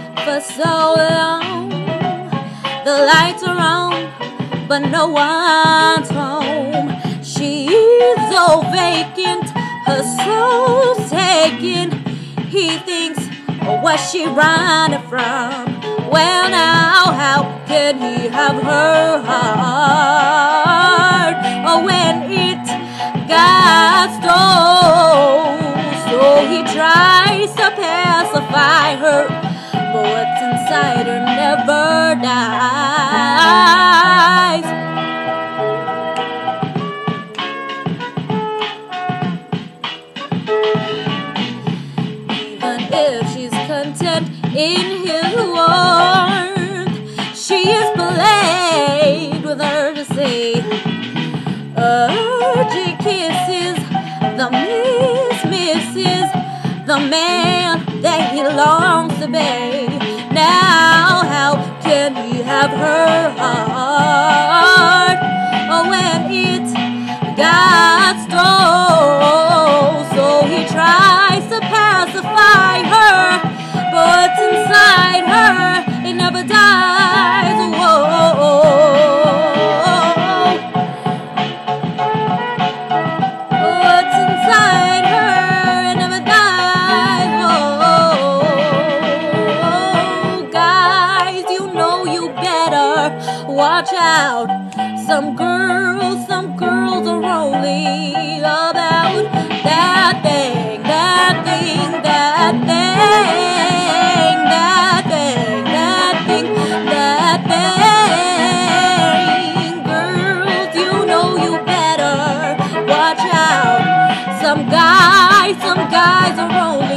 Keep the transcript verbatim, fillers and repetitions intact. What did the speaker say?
for so long. The lights are on, but no one's home. She's so vacant, her soul's taken. He thinks, oh, what's she running from? Well, now, how can he have her heart? Oh, when it got stole. So he tries to pacify her, but what's inside her never dies. Even if she's content in his warmth, she is played with her to say urgent kisses, the miss misses the man that he longs to be. Now how can he have her heart? Oh, when it got stole. So he tries to pacify her, but inside her it never dies. Whoa. What's inside her it never dies. Whoa. Guys, you know you better watch out. Some girls, some girls are only about that thing, that thing, that thing, that thing, that thing, that thing. Girls, you know you better watch out. Some guys, some guys are only